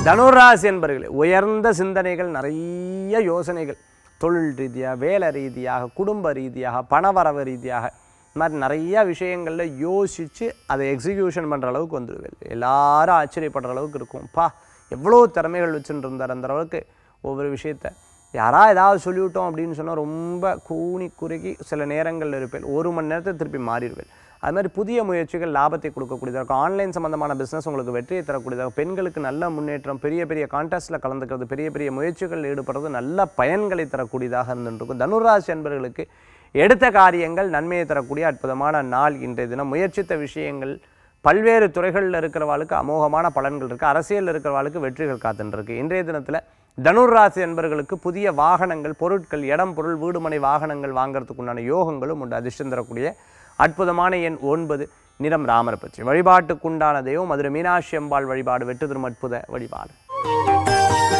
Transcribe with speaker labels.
Speaker 1: தனுராசி என்பர்களே, உயர்ந்த சிந்தனைகள், நிறைய யோசனைகள், தொழில் ரீதியாக, வேலை ரீதியாக, குடும்ப ரீதியாக, பணவரவு ரீதியாக, இந்த மாதிரி நிறைய விஷயங்களில் யோசித்து அதை எக்ஸிக்யூஷன் பண்ணுற அளவுக்கு வந்துடுவேன். எல்லாரும் ஆச்சரியப்படுற அளவுக்கு இருக்கும். எவ்வளோ திறமைகள் வச்சுட்டு இருந்தார். அந்த அளவுக்கு ஒவ்வொரு விஷயத்தை ஏதாவது சொல்லிவிட்டோம் அப்படின்னு சொன்னால் ரொம்ப கூனி குறுகி சில நேரங்களில் இருப்பேன். 1 மணி நேரத்தை திருப்பி மாறிடுவேன். அது மாதிரி புதிய முயற்சிகள் லாபத்தை கொடுக்கக்கூடியதாக இருக்கும். ஆன்லைன் சம்மந்தமான பிஸ்னஸ் உங்களுக்கு வெற்றியை தரக்கூடியதாக, பெண்களுக்கு நல்ல முன்னேற்றம், பெரிய பெரிய கான்டெஸ்ட்டில் கலந்துக்கிறது, பெரிய பெரிய முயற்சிகளில் ஈடுபடுறது நல்ல பயன்களை தரக்கூடியதாக இருந்துருக்கும். தனுராசி என்பவர்களுக்கு எடுத்த காரியங்கள் நன்மையை தரக்கூடிய அற்புதமான நாள் இன்றைய தினம். முயற்சித்த விஷயங்கள் பல்வேறு துறைகளில் இருக்கிறவாளுக்கு அமோகமான பலன்கள் இருக்குது. அரசியலில் இருக்கிறவாளுக்கு வெற்றிகள் காத்துருக்கு. இன்றைய தினத்தில் தனுராசி என்பவர்களுக்கு புதிய வாகனங்கள், பொருட்கள், இடம் பொருள், வீடுமனை வாகனங்கள் வாங்கிறதுக்கு உண்டான யோகங்களும் உண்டு. அதிர்ஷ்டம் தரக்கூடிய அற்புதமான எண் 9, நிறம் ராமர் பச்சை. வழிபாட்டுக்குண்டான தெய்வம் மதுரை மீனாட்சி அம்பாள் வழிபாடு. வெற்றி தரும் அற்புத வழிபாடு.